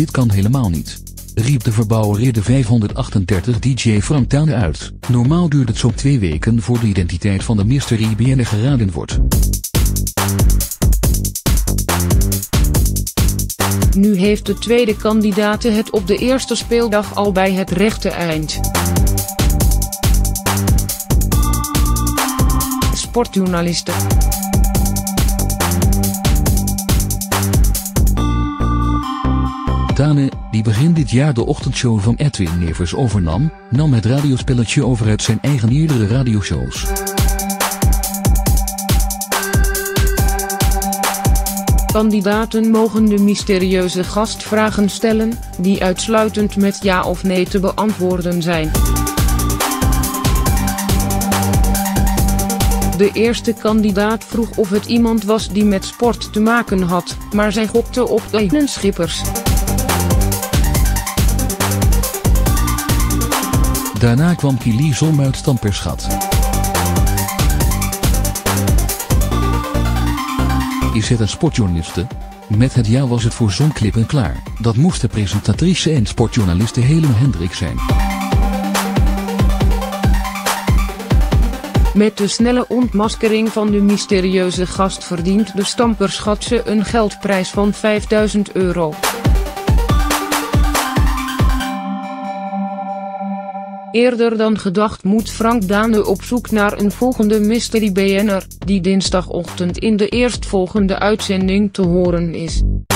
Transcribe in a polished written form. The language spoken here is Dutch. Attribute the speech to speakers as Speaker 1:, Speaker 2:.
Speaker 1: Dit kan helemaal niet, riep de verbouwereerde 538 DJ Frank Tane uit. Normaal duurt het zo'n 2 weken voor de identiteit van de mystery BN'er geraden wordt.
Speaker 2: Nu heeft de tweede kandidaat het op de eerste speeldag al bij het rechte eind. Sportjournaliste.
Speaker 1: Tane, die begin dit jaar de ochtendshow van Edwin Nevers overnam, nam het radiospelletje over uit zijn eigen eerdere radioshows.
Speaker 2: Kandidaten mogen de mysterieuze gast vragen stellen, die uitsluitend met ja of nee te beantwoorden zijn. De eerste kandidaat vroeg of het iemand was die met sport te maken had, maar zij gokte op Ellen Schippers.
Speaker 1: Daarna kwam Kili Zolm uit Stamperschat. Is het een sportjournaliste? Met het ja was het voor Zonklippen klaar. Dat moest de presentatrice en sportjournaliste Helen Hendrik zijn.
Speaker 2: Met de snelle ontmaskering van de mysterieuze gast verdient de Stamperschatse een geldprijs van €5000. Eerder dan gedacht moet Frank Tane op zoek naar een volgende mystery BN'er, die dinsdagochtend in de eerstvolgende uitzending te horen is.